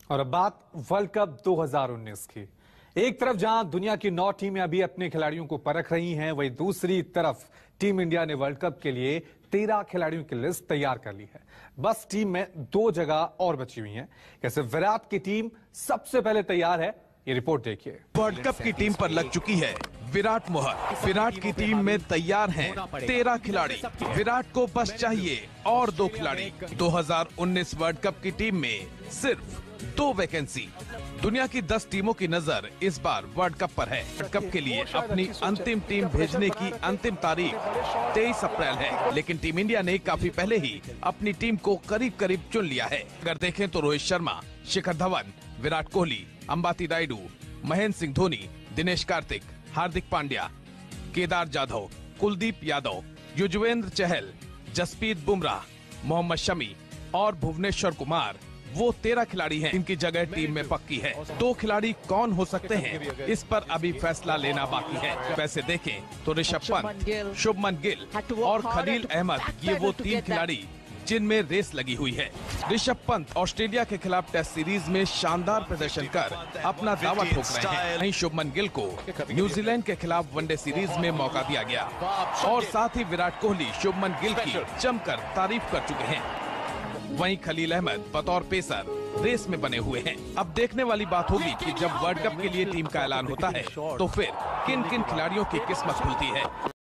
और अब बात वर्ल्ड कप 2019 की। एक तरफ जहां दुनिया की 9 टीमें अभी अपने खिलाड़ियों को परख रही हैं, वहीं दूसरी तरफ टीम इंडिया ने वर्ल्ड कप के लिए 13 खिलाड़ियों की लिस्ट तैयार कर ली है। बस टीम में 2 जगह और बची हुई हैं। कैसे विराट की टीम सबसे पहले तैयार है, ये रिपोर्ट देखिए। वर्ल्ड कप की टीम पर लग चुकी है विराट मोहर। विराट की टीम में तैयार हैं 13 खिलाड़ी। विराट को बस चाहिए और 2 खिलाड़ी। 2019 वर्ल्ड कप की टीम में सिर्फ 2 वैकेंसी। दुनिया की 10 टीमों की नजर इस बार वर्ल्ड कप पर है। वर्ल्ड कप के लिए अपनी अंतिम टीम भेजने की अंतिम तारीख 23 अप्रैल है, लेकिन टीम इंडिया ने काफी पहले ही अपनी टीम को करीब करीब चुन लिया है। अगर देखें तो रोहित शर्मा, शिखर धवन, विराट कोहली, अंबाती रायडू, महेंद्र सिंह धोनी, दिनेश कार्तिक, हार्दिक पांड्या, केदार जाधव, कुलदीप यादव, युजवेंद्र चहल, जसप्रीत बुमराह, मोहम्मद शमी और भुवनेश्वर कुमार वो 13 खिलाड़ी हैं जिनकी जगह टीम में पक्की है। 2 खिलाड़ी कौन हो सकते हैं, इस पर अभी फैसला लेना बाकी है। वैसे देखें तो ऋषभ पंत, शुभमन गिल और खलील अहमद ये वो 3 खिलाड़ी जिनमें रेस लगी हुई है। ऋषभ पंत ऑस्ट्रेलिया के खिलाफ टेस्ट सीरीज में शानदार प्रदर्शन कर अपना दावा ठोक रहे हैं। वहीं शुभमन गिल को न्यूजीलैंड के खिलाफ वनडे सीरीज में मौका दिया गया और साथ ही विराट कोहली शुभमन गिल की जमकर तारीफ कर चुके हैं। वहीं खलील अहमद बतौर पेसर रेस में बने हुए हैं। अब देखने वाली बात होगी कि जब वर्ल्ड कप के लिए टीम का ऐलान होता है तो फिर किन किन खिलाड़ियों की किस्मत खुलती है।